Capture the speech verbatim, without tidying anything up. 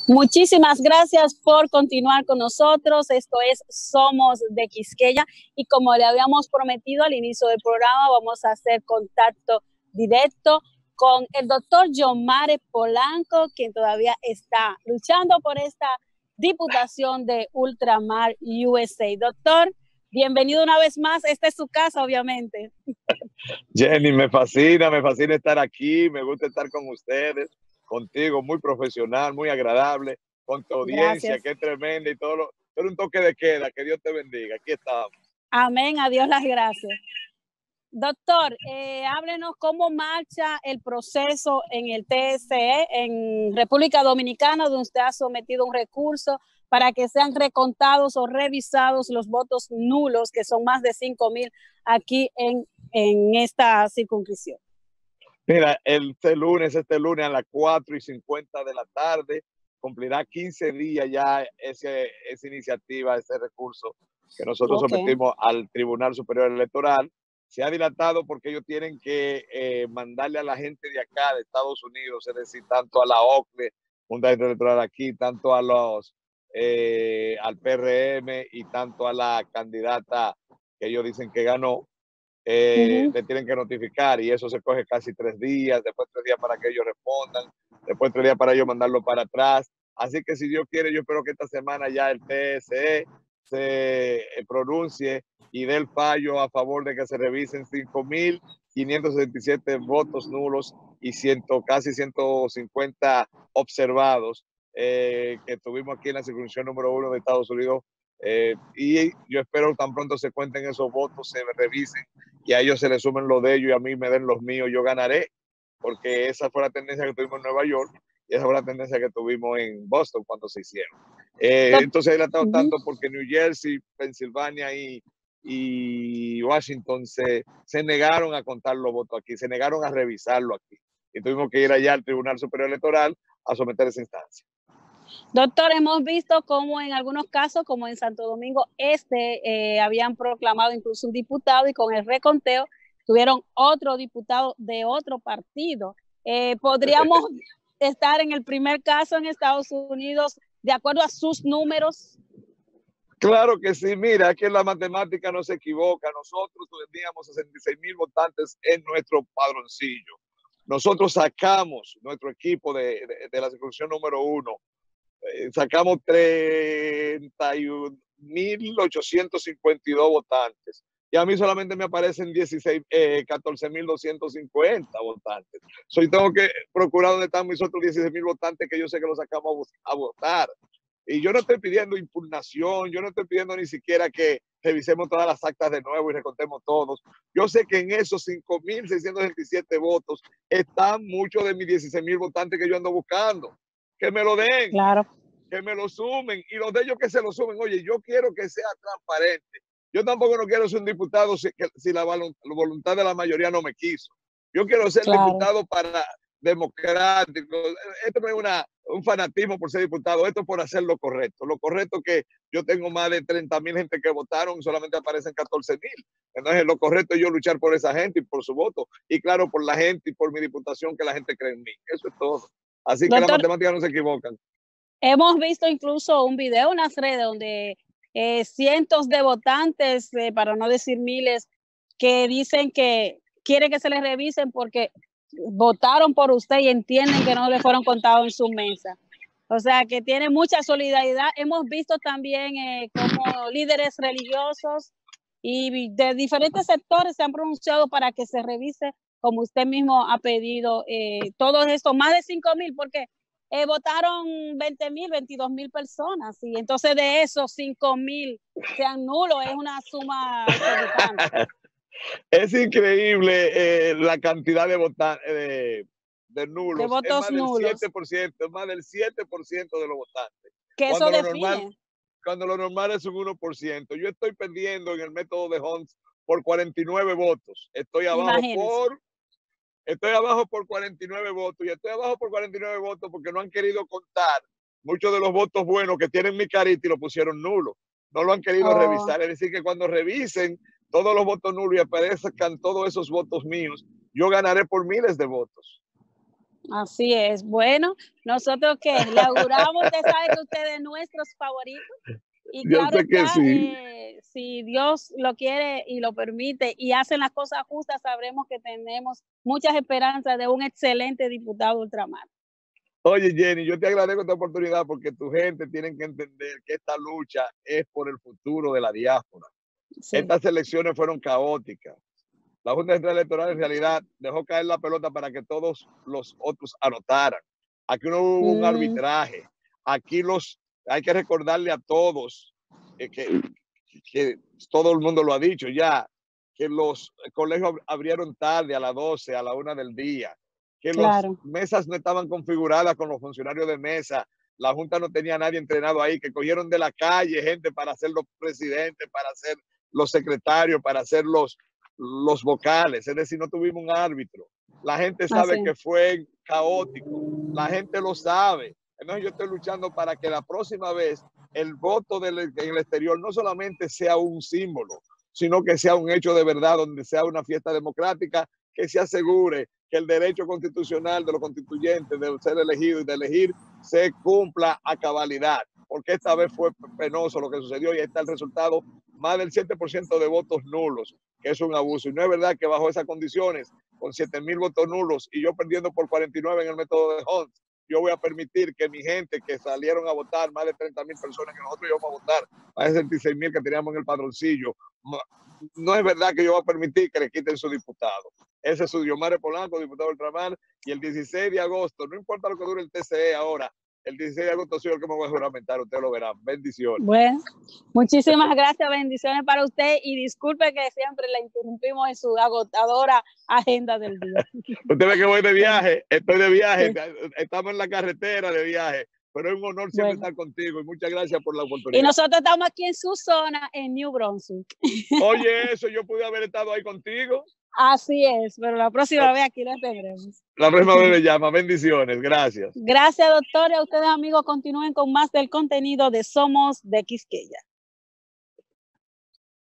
Muchísimas gracias por continuar con nosotros. Esto es Somos de Quisqueya y como le habíamos prometido al inicio del programa, vamos a hacer contacto directo con el doctor Yomare Polanco, quien todavía está luchando por esta diputación de Ultramar U S A. Doctor, bienvenido una vez más. Esta es su casa, obviamente. Jenny, me fascina, me fascina estar aquí, me gusta estar con ustedes, contigo, muy profesional, muy agradable, con tu audiencia, Gracias. Que es tremenda y todo lo, todo un toque de queda, que Dios te bendiga, aquí estamos. Amén, a Dios las gracias. Doctor, eh, háblenos cómo marcha el proceso en el T S E, en República Dominicana, donde usted ha sometido un recurso para que sean recontados o revisados los votos nulos, que son más de cinco mil aquí en, en esta circunscripción. Mira, este lunes, este lunes a las cuatro y cincuenta de la tarde, cumplirá quince días ya ese, esa iniciativa, ese recurso que nosotros okay. sometimos al Tribunal Superior Electoral. Se ha dilatado porque ellos tienen que eh, mandarle a la gente de acá, de Estados Unidos, es decir, tanto a la O C L E, Junta Electoral aquí, tanto a los, eh, al P R M y tanto a la candidata que ellos dicen que ganó, eh, uh-huh. le tienen que notificar y eso se coge casi tres días, después tres días para que ellos respondan, después tres días para ellos mandarlo para atrás. Así que si Dios quiere, yo espero que esta semana ya el T S E se pronuncie y dé el fallo a favor de que se revisen cinco mil quinientos setenta y siete votos nulos y ciento, casi ciento cincuenta observados eh, que tuvimos aquí en la circunscripción número uno de Estados Unidos. Eh, y yo espero tan pronto se cuenten esos votos, se revisen y a ellos se les sumen los de ellos y a mí me den los míos, yo ganaré, porque esa fue la tendencia que tuvimos en Nueva York y esa fue la tendencia que tuvimos en Boston cuando se hicieron. Eh, entonces he dilatado tanto porque New Jersey, Pensilvania y, y Washington se, se negaron a contar los votos aquí, se negaron a revisarlo aquí. Y tuvimos que ir allá al Tribunal Superior Electoral a someter esa instancia. Doctor, hemos visto cómo en algunos casos, como en Santo Domingo Este, eh, habían proclamado incluso un diputado y con el reconteo tuvieron otro diputado de otro partido. Eh, ¿Podríamos estar en el primer caso en Estados Unidos de acuerdo a sus números? Claro que sí, mira, que la matemática no se equivoca. Nosotros teníamos sesenta y seis mil votantes en nuestro padroncillo. Nosotros sacamos nuestro equipo de, de, de la circunscripción número uno. Eh, sacamos treinta y un mil ochocientos cincuenta y dos votantes. Y a mí solamente me aparecen dieciséis, eh, catorce mil doscientos cincuenta votantes. So, yo tengo que procurar dónde están mis otros dieciséis mil votantes que yo sé que los sacamos a, a votar. Y yo no estoy pidiendo impugnación, yo no estoy pidiendo ni siquiera que revisemos todas las actas de nuevo y recontemos todos. Yo sé que en esos cinco mil seiscientos veintisiete votos están muchos de mis dieciséis mil votantes que yo ando buscando. Que me lo den, claro. que me lo sumen y los de ellos que se lo sumen. Oye, yo quiero que sea transparente. Yo tampoco no quiero ser un diputado si, que, si la, la voluntad de la mayoría no me quiso. Yo quiero ser claro. diputado para democrático. Esto no es una, un fanatismo por ser diputado, esto es por hacer lo correcto. Lo correcto que yo tengo más de treinta mil gente que votaron y solamente aparecen catorce mil. Entonces lo correcto es yo luchar por esa gente y por su voto. Y claro, por la gente y por mi diputación que la gente cree en mí. Eso es todo. Así Doctor, que las matemáticas no se equivocan. Hemos visto incluso un video en las redes donde eh, cientos de votantes, eh, para no decir miles, que dicen que quieren que se les revisen porque votaron por usted y entienden que no le fueron contados en su mesa. O sea, que tiene mucha solidaridad. Hemos visto también eh, como líderes religiosos y de diferentes sectores se han pronunciado para que se revise, como usted mismo ha pedido, eh, todos estos, más de cinco mil, porque eh, votaron veinte mil, veintidós mil personas, y entonces de esos cinco mil sean nulos, es una suma exorbitante. Es increíble eh, la cantidad de votantes, de, de nulos, de votos es más nulos. del siete por ciento, es más del siete por ciento de los votantes. Que eso cuando define. Lo normal, cuando lo normal es un uno por ciento. Yo estoy perdiendo en el método de Hunt por cuarenta y nueve votos. Estoy abajo Imagínense. por estoy abajo por cuarenta y nueve votos y estoy abajo por cuarenta y nueve votos porque no han querido contar muchos de los votos buenos que tienen mi carita y lo pusieron nulo. No lo han querido oh. revisar. Es decir, que cuando revisen todos los votos nulos y aparezcan todos esos votos míos, yo ganaré por miles de votos. Así es. Bueno, nosotros que le auguramos, usted sabe que usted es nuestros favoritos. Y Yo claro sé que está, sí. eh, si Dios lo quiere y lo permite y hacen las cosas justas, sabremos que tenemos muchas esperanzas de un excelente diputado ultramar. Oye, Jenny, yo te agradezco esta oportunidad porque tu gente tiene que entender que esta lucha es por el futuro de la diáspora. Sí. Estas elecciones fueron caóticas. La Junta Central Electoral en realidad dejó caer la pelota para que todos los otros anotaran. Aquí no hubo un Mm. arbitraje. Aquí los hay que recordarle a todos eh, que, que todo el mundo lo ha dicho ya, que los colegios abrieron tarde a las doce, a la una del día, que Claro. las mesas no estaban configuradas con los funcionarios de mesa, la Junta no tenía a nadie entrenado ahí, que cogieron de la calle gente para ser los presidentes, para ser los secretarios, para ser los, los vocales, es decir, no tuvimos un árbitro. La gente sabe Así. que fue caótico, la gente lo sabe. Entonces yo estoy luchando para que la próxima vez el voto del, en el exterior no solamente sea un símbolo, sino que sea un hecho de verdad, donde sea una fiesta democrática, que se asegure que el derecho constitucional de los constituyentes de ser elegido y de elegir se cumpla a cabalidad, porque esta vez fue penoso lo que sucedió y ahí está el resultado, más del siete por ciento de votos nulos, que es un abuso. Y no es verdad que bajo esas condiciones, con siete mil votos nulos y yo perdiendo por cuarenta y nueve en el método de Hunt, yo voy a permitir que mi gente que salieron a votar, más de treinta mil personas que nosotros íbamos a votar, más de sesenta y seis mil que teníamos en el padroncillo, no es verdad que yo voy a permitir que le quiten su diputado. Ese es su Diomare Polanco, diputado ultramar, y el dieciséis de agosto, no importa lo que dure el T C E ahora, el dieciséis de agosto soy el que me voy a juramentar, usted lo verá. Bendiciones. Bueno, muchísimas gracias, bendiciones para usted y disculpe que siempre le interrumpimos en su agotadora agenda del día. Usted ve que voy de viaje, estoy de viaje, sí. Estamos en la carretera de viaje, pero es un honor siempre bueno. estar contigo y muchas gracias por la oportunidad. Y nosotros estamos aquí en su zona, en New Brunswick. Oye, eso, yo pude haber estado ahí contigo. Así es, pero la próxima vez aquí les tendremos. La próxima vez me llama. Bendiciones, gracias. Gracias, doctor. Y a ustedes, amigos, continúen con más del contenido de Somos de Quisqueya.